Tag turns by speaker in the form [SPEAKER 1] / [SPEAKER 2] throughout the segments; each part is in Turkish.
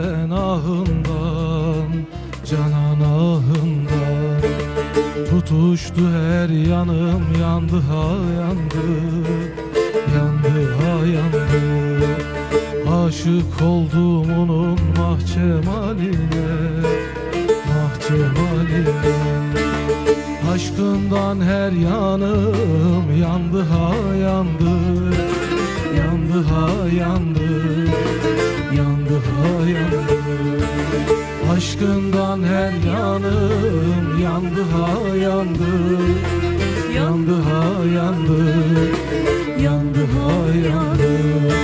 [SPEAKER 1] ben ahından, canan ahından. Tutuştu her yanım, yandı ha yandı, yandı ha yandı. Aşık oldum onun mahcemaline, mahcemaline. Aşkından her yanım yandı ha yandı, yandı ha yandı, yandı ha yandı. Aşkından her yanım yandı ha yandı, yandı ha yandı, yandı ha yandı.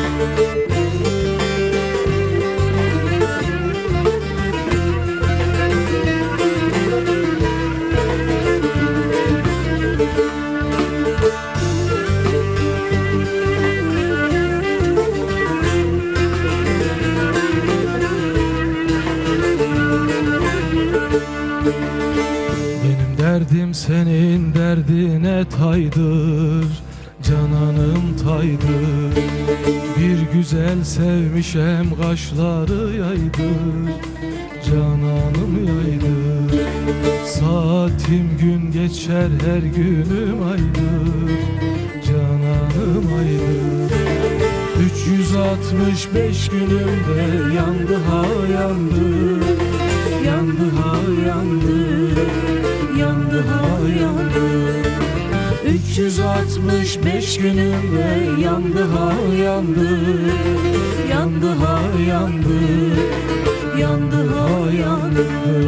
[SPEAKER 1] Benim derdim senin derdine taydır, cananım taydır. Bir güzel sevmişem kaşları yaydır, cananım yaydır. Saatim gün geçer her günüm aydır, cananım aydır. 365 günümde yandı ha yandı, yandı ha yandı, yandı ha yandı. 365 günümde yandı ha yandı, yandı ha yandı, yandı ha yandı.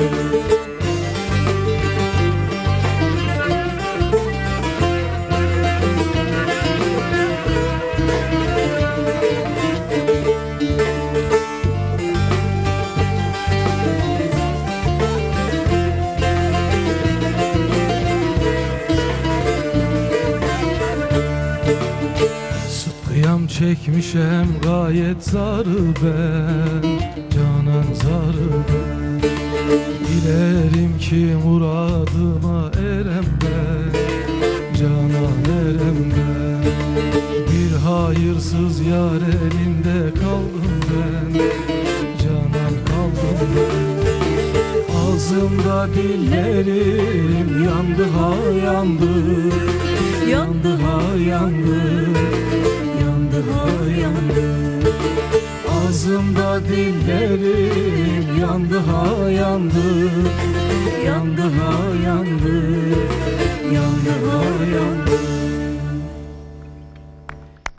[SPEAKER 1] Sıtkıyam çekmişem gayet zarı ben, canan zarı ben. Dilerim ki muradıma erem ben, canan erem ben. Bir hayırsız yar elinde kaldım ben, canan kaldım ben. Ağzımda dillerim yandı ha yandı, yandı ha yandı, yandı ha yandı. Ağzımda dillerim yandı ha yandı, yandı ha yandı,